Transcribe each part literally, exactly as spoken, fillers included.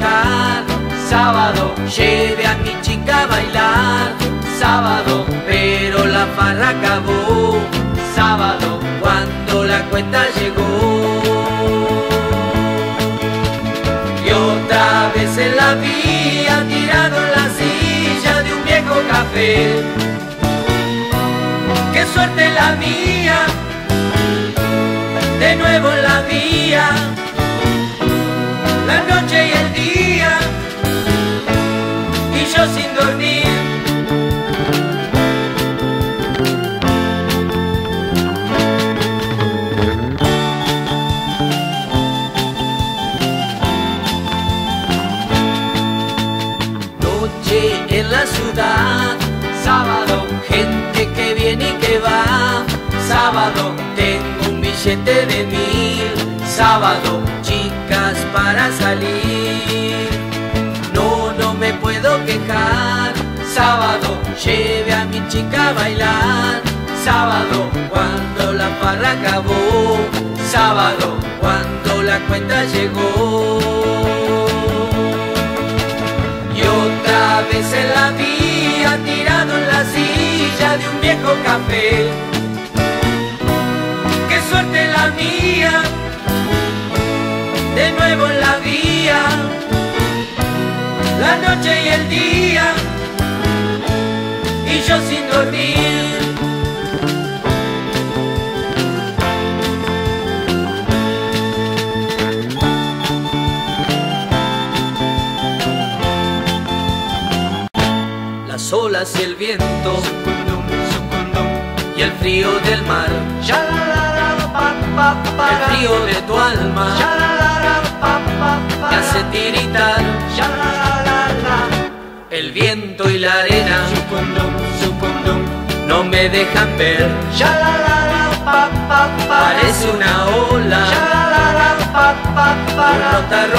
quejar. sábado, Lleve a mi chica a bailar. sábado, Pero la farra acabó sábado, cuando la cuenta llegó. y otra vez en la vía, tirado en la silla de un viejo café. ¡Qué suerte la mía! De nuevo en la vía, la noche y el día, y yo sin dormir. Noche en la ciudad, sábado, gente que viene y que va. sábado, Tengo un billete de mil. sábado, Chicas para salir. No, no me puedo quejar. sábado, Lleve a mi chica a bailar. sábado, Cuando la farra acabó. sábado, Cuando la cuenta llegó. y otra vez en la vía, tirado en la silla de un viejo café. ¡Qué suerte la mía! De nuevo en la vía, la noche y el día, y yo sin dormir. Las olas y el viento Sucundum, sucundum, y el frío del mar, shalalala, pa, pa, pa, el frío de tu alma shalalala, pa, pa, pa, me hace tiritar. shalalala, El viento y la arena sucundum, sucundum, no me dejan ver. shalalala, pa, pa, pa, Parece una ola shalalala, pa, pa, pa, pronta a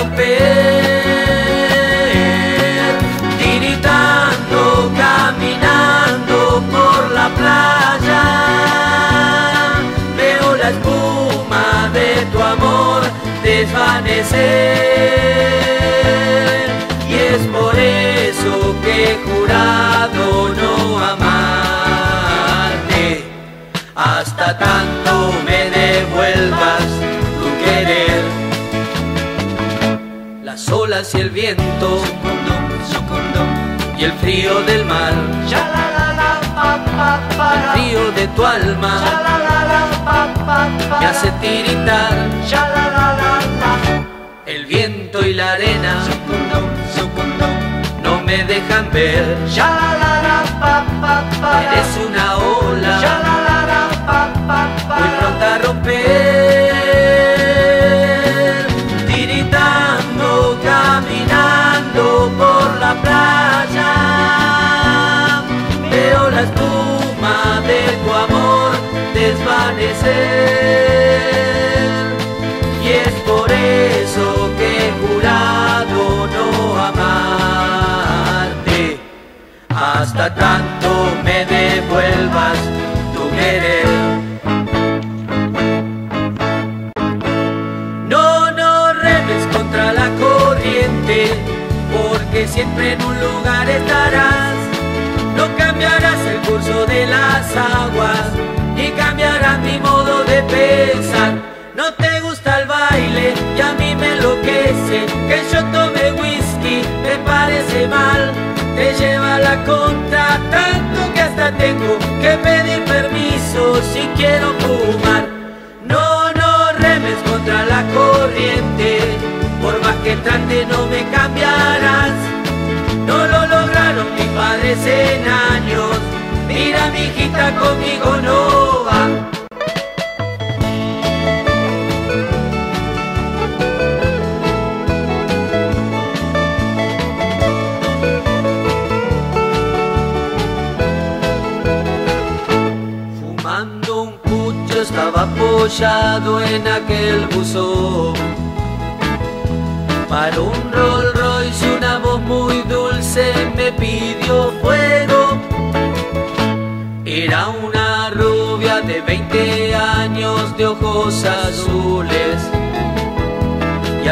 romper. Tiritando, caminando por la playa, veo la espuma de tu amor desvanecer. Y es por eso que he jurado no amarte, hasta tanto me devuelvas tu querer. Las olas y el viento sucundum, sucundum, y el frío del mar, shalalala, pa, pa, pa, el frío de tu alma shalalala, pa, pa, pa, me hace tiritar. shalalala, El viento y la arena sucundum, sucundum, no me dejan ver. shalalala, pa, pa, pa, Eres una ola shalalala, pa, pa, pa, muy pronta a romper. Tiritando, caminando por la playa, veo la espuma de tu amor desvanecer. Y es por eso que he jurado no amarte, hasta tanto me devuelvas tu querer. No, no remes contra la corriente, porque siempre en un lugar estarás. No cambiarás el curso de las aguas, ni cambiarás mi modo de pensar. No te gusta el baile y a mí me enloquece que yo tome whisky, me parece mal. Te lleva la contra tanto que hasta tengo que pedir permiso si quiero fumar. No, no remes contra la corriente, por más que trate no me cambiarás. No lo lograron mis padres en años, mira mi hijita conmigo no va. Fumando un pucho estaba apoyado en aquel buzón. Para un Rolls Royce una voz muy dulce me pidió fuego. Era una rubia de veinte años de ojos azules y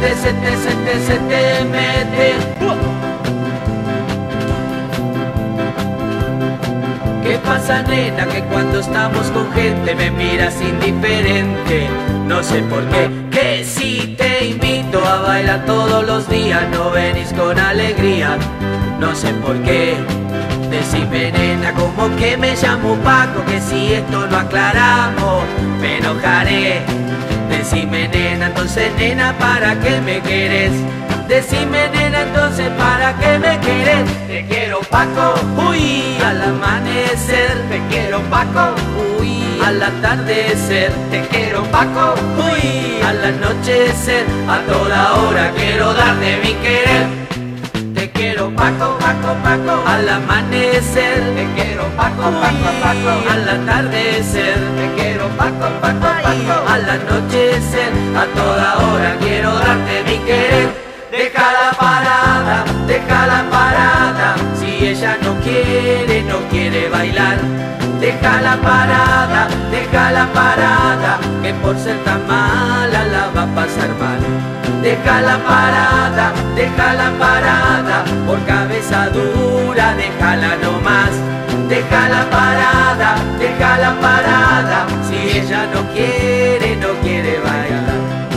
te, se te, se te, se te mete. ¿Qué pasa, nena? Que cuando estamos con gente me miras indiferente. No sé por qué, que si te invito a bailar todos los días no venís con alegría. No sé por qué. Decime, nena, como que me llamo Paco, que si esto lo aclaramos me enojaré. Decime, nena, entonces, nena, ¿para qué me querés? Decime, nena, entonces, ¿para qué me querés? Te quiero, Paco, uy, al amanecer. Te quiero, Paco, uy, al atardecer. Te quiero, Paco, uy, al anochecer. A toda hora quiero darte mi querer. Te quiero, Paco, Paco, Paco, al amanecer. Te quiero, Paco, Paco, Paco, al atardecer. Te quiero, Paco, Paco, Paco, al anochecer. A toda hora quiero darte mi querer. Déjala parada, déjala parada. Si ella no quiere, no quiere bailar. Déjala parada, déjala parada, que por ser tan mala la va a pasar mal. Déjala parada, déjala parada, por cabeza dura, déjala nomás. Déjala parada, déjala parada, si ella no quiere, no quiere bailar.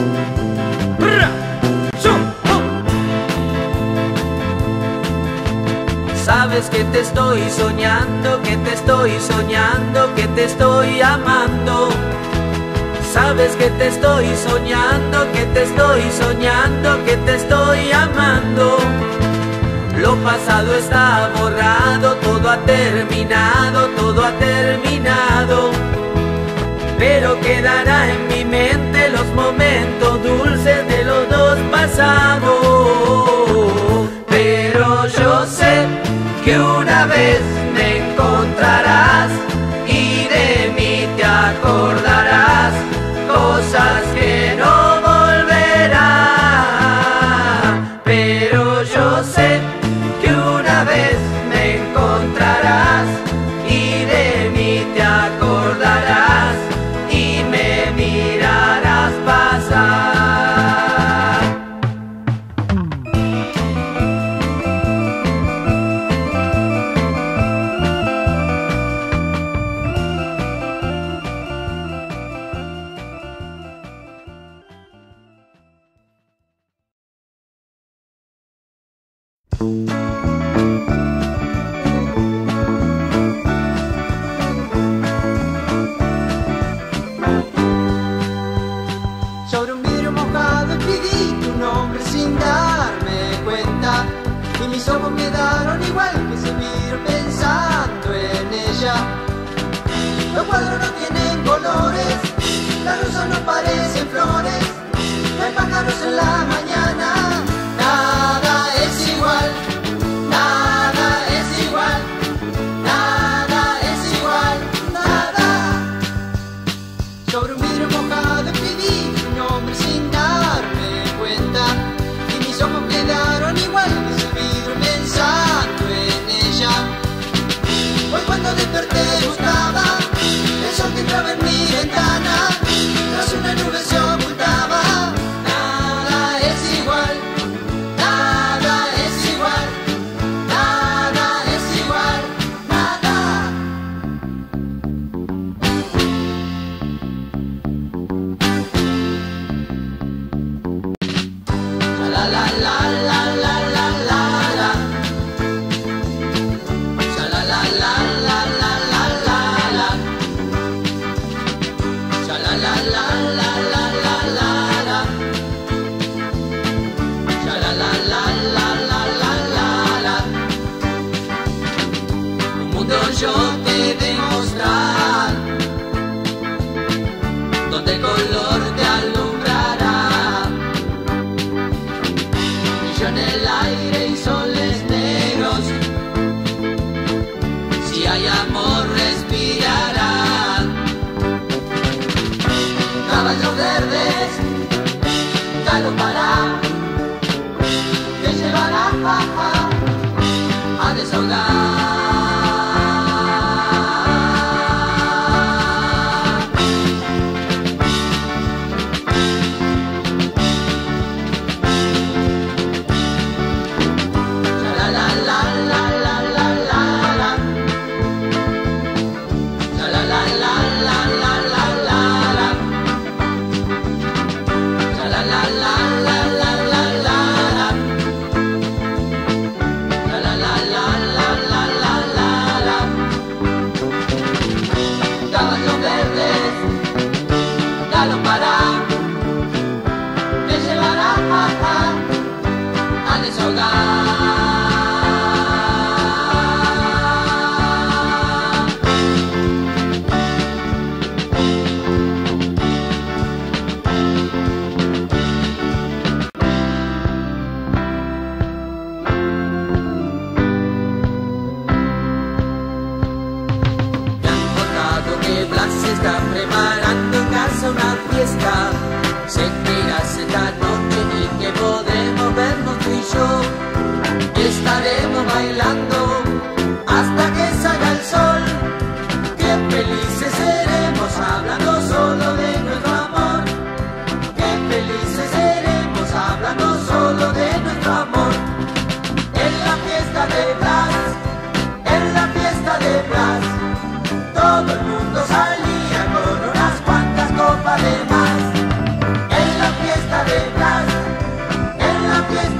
Sabes que te estoy soñando, que te estoy soñando, que te estoy amando. Sabes que te estoy soñando, que te estoy soñando, que te estoy amando. Lo pasado está borrado, todo ha terminado, todo ha terminado. Pero quedará en mi mente los momentos dulces de los dos pasados. Pero yo sé que una vez me encontrarás y de mí te acordarás, cosas que no volverán. Pero yo sé que una vez me encontrarás y de mí te acordarás y me mirarás pasar. Sobre un vidrio mojado escribí tu nombre sin darme cuenta, y mis ojos quedaron igual que ese vidrio pensando en ella. Los cuadros no tienen colores, las rosas no parecen flores, no hay pájaros en la mañana, nada es igual, nada es igual, nada es igual, nada. Sobre un vidrio mojado escribí tu nombre sin darme cuenta, y mis ojos quedaron igual que ese vidrio pensando en ella. Hoy cuando desperté gustaba el sol que entraba en mi ventana, tras una nube se ocultaba. Nada es igual, nada es igual, nada es igual, nada. La la la la la la la la. Sha la la la la la la la la. Sha la la la la la la la la. Sha la la la la la la la la. Un mundo yo te he de mostrar, donde el color te alumbrará. Brillo en el aire y soles negros, si hay amor respirarán. Caballos verdes, galopará, te llevará a deshogar.